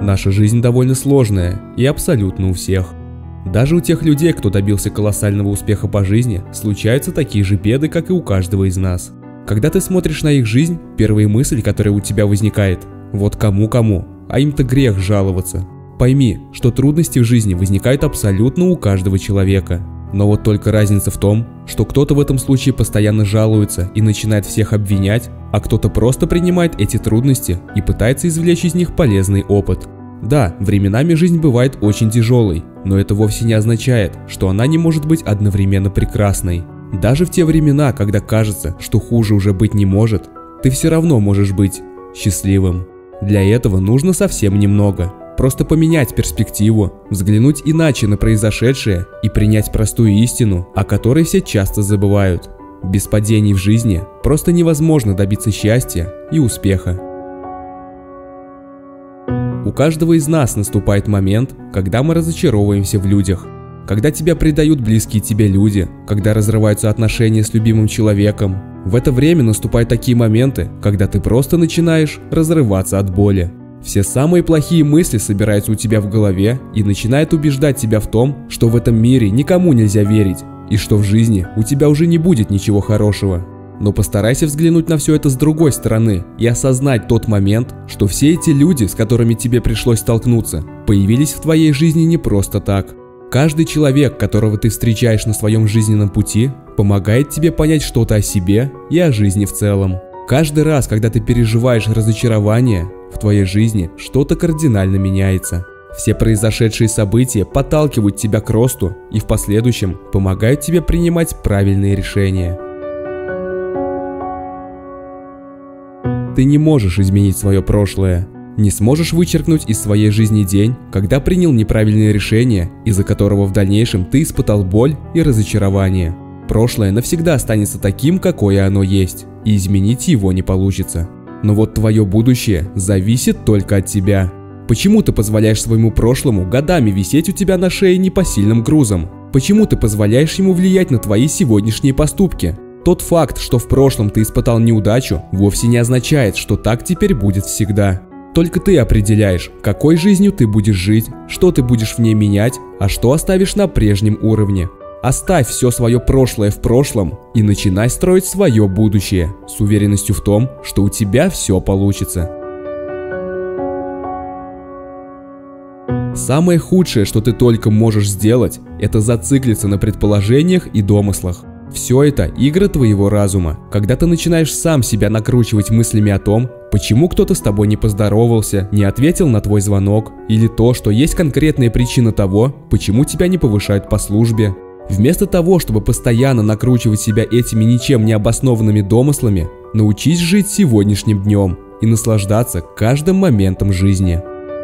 Наша жизнь довольно сложная и абсолютно у всех. Даже у тех людей, кто добился колоссального успеха по жизни, случаются такие же беды, как и у каждого из нас. Когда ты смотришь на их жизнь, первая мысль, которая у тебя возникает: вот кому-кому, а им-то грех жаловаться. Пойми, что трудности в жизни возникают абсолютно у каждого человека. Но вот только разница в том, что кто-то в этом случае постоянно жалуется и начинает всех обвинять, а кто-то просто принимает эти трудности и пытается извлечь из них полезный опыт. Да, временами жизнь бывает очень тяжелой, но это вовсе не означает, что она не может быть одновременно прекрасной. Даже в те времена, когда кажется, что хуже уже быть не может, ты все равно можешь быть счастливым. Для этого нужно совсем немного. Просто поменять перспективу, взглянуть иначе на произошедшее и принять простую истину, о которой все часто забывают. Без падений в жизни просто невозможно добиться счастья и успеха. У каждого из нас наступает момент, когда мы разочаровываемся в людях. Когда тебя предают близкие тебе люди, когда разрываются отношения с любимым человеком. В это время наступают такие моменты, когда ты просто начинаешь разрываться от боли. Все самые плохие мысли собираются у тебя в голове и начинают убеждать тебя в том, что в этом мире никому нельзя верить, и что в жизни у тебя уже не будет ничего хорошего. Но постарайся взглянуть на все это с другой стороны и осознать тот момент, что все эти люди, с которыми тебе пришлось столкнуться, появились в твоей жизни не просто так. Каждый человек, которого ты встречаешь на своем жизненном пути, помогает тебе понять что-то о себе и о жизни в целом. Каждый раз, когда ты переживаешь разочарование, в твоей жизни что-то кардинально меняется. Все произошедшие события подталкивают тебя к росту и в последующем помогают тебе принимать правильные решения. Ты не можешь изменить свое прошлое, не сможешь вычеркнуть из своей жизни день, когда принял неправильное решение, из-за которого в дальнейшем ты испытал боль и разочарование. Прошлое навсегда останется таким, какое оно есть, и изменить его не получится. Но вот твое будущее зависит только от тебя. Почему ты позволяешь своему прошлому годами висеть у тебя на шее непосильным грузом? Почему ты позволяешь ему влиять на твои сегодняшние поступки? Тот факт, что в прошлом ты испытал неудачу, вовсе не означает, что так теперь будет всегда. Только ты определяешь, какой жизнью ты будешь жить, что ты будешь в ней менять, а что оставишь на прежнем уровне. Оставь все свое прошлое в прошлом и начинай строить свое будущее с уверенностью в том, что у тебя все получится. Самое худшее, что ты только можешь сделать, это зациклиться на предположениях и домыслах. Все это игры твоего разума, когда ты начинаешь сам себя накручивать мыслями о том, почему кто-то с тобой не поздоровался, не ответил на твой звонок, или то, что есть конкретная причина того, почему тебя не повышают по службе. Вместо того, чтобы постоянно накручивать себя этими ничем не обоснованными домыслами, научись жить сегодняшним днем и наслаждаться каждым моментом жизни.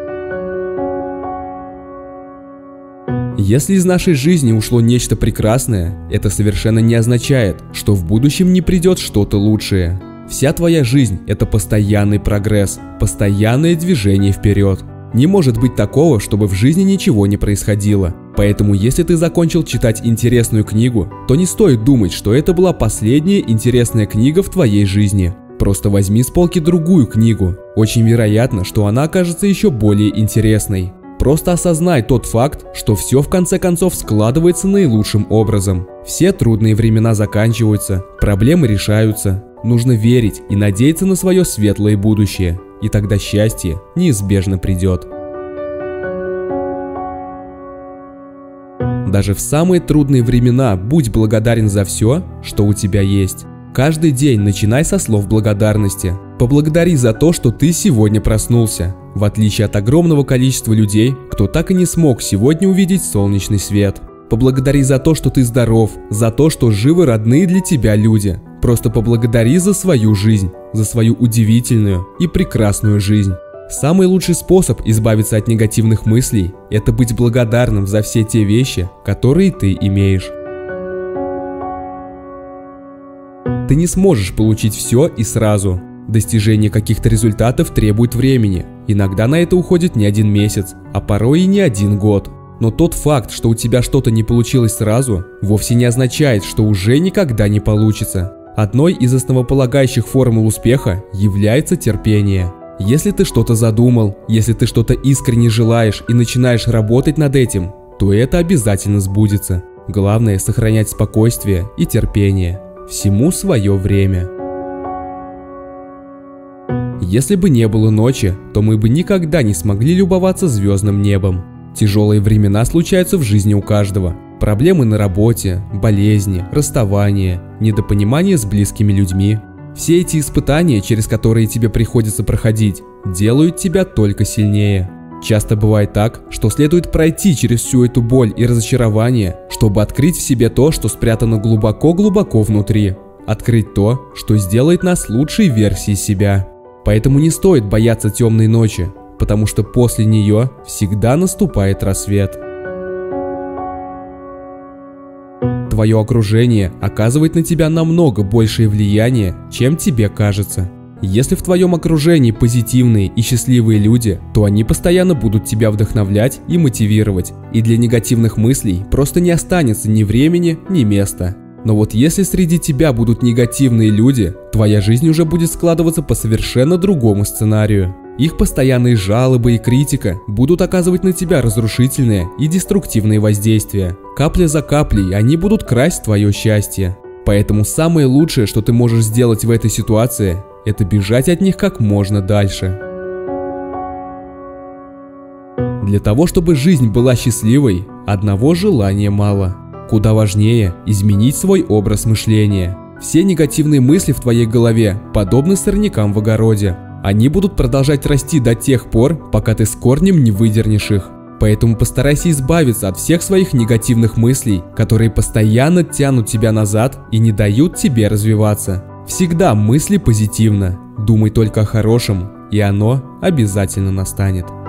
Если из нашей жизни ушло нечто прекрасное, это совершенно не означает, что в будущем не придет что-то лучшее. Вся твоя жизнь – это постоянный прогресс, постоянное движение вперед. Не может быть такого, чтобы в жизни ничего не происходило. Поэтому, если ты закончил читать интересную книгу, то не стоит думать, что это была последняя интересная книга в твоей жизни. Просто возьми с полки другую книгу. Очень вероятно, что она окажется еще более интересной. Просто осознай тот факт, что все в конце концов складывается наилучшим образом. Все трудные времена заканчиваются, проблемы решаются. Нужно верить и надеяться на свое светлое будущее, и тогда счастье неизбежно придет. Даже в самые трудные времена будь благодарен за все, что у тебя есть. Каждый день начинай со слов благодарности. Поблагодари за то, что ты сегодня проснулся, в отличие от огромного количества людей, кто так и не смог сегодня увидеть солнечный свет. Поблагодари за то, что ты здоров, за то, что живы родные для тебя люди. Просто поблагодари за свою жизнь, за свою удивительную и прекрасную жизнь. Самый лучший способ избавиться от негативных мыслей – это быть благодарным за все те вещи, которые ты имеешь. Ты не сможешь получить все и сразу. Достижение каких-то результатов требует времени. Иногда на это уходит не один месяц, а порой и не один год. Но тот факт, что у тебя что-то не получилось сразу, вовсе не означает, что уже никогда не получится. Одной из основополагающих формул успеха является терпение. Если ты что-то задумал, если ты что-то искренне желаешь и начинаешь работать над этим, то это обязательно сбудется. Главное — сохранять спокойствие и терпение. Всему свое время. Если бы не было ночи, то мы бы никогда не смогли любоваться звездным небом. Тяжелые времена случаются в жизни у каждого. Проблемы на работе, болезни, расставания, недопонимание с близкими людьми. Все эти испытания, через которые тебе приходится проходить, делают тебя только сильнее. Часто бывает так, что следует пройти через всю эту боль и разочарование, чтобы открыть в себе то, что спрятано глубоко-глубоко внутри. Открыть то, что сделает нас лучшей версией себя. Поэтому не стоит бояться темной ночи, потому что после нее всегда наступает рассвет. Твое окружение оказывает на тебя намного большее влияние, чем тебе кажется. Если в твоем окружении позитивные и счастливые люди, то они постоянно будут тебя вдохновлять и мотивировать, и для негативных мыслей просто не останется ни времени, ни места. Но вот если среди тебя будут негативные люди, твоя жизнь уже будет складываться по совершенно другому сценарию. Их постоянные жалобы и критика будут оказывать на тебя разрушительные и деструктивные воздействия. Капля за каплей они будут красть твое счастье. Поэтому самое лучшее, что ты можешь сделать в этой ситуации, это бежать от них как можно дальше. Для того, чтобы жизнь была счастливой, одного желания мало. Куда важнее изменить свой образ мышления. Все негативные мысли в твоей голове подобны сорнякам в огороде. Они будут продолжать расти до тех пор, пока ты с корнем не выдернешь их. Поэтому постарайся избавиться от всех своих негативных мыслей, которые постоянно тянут тебя назад и не дают тебе развиваться. Всегда мысли позитивно, думай только о хорошем, и оно обязательно настанет.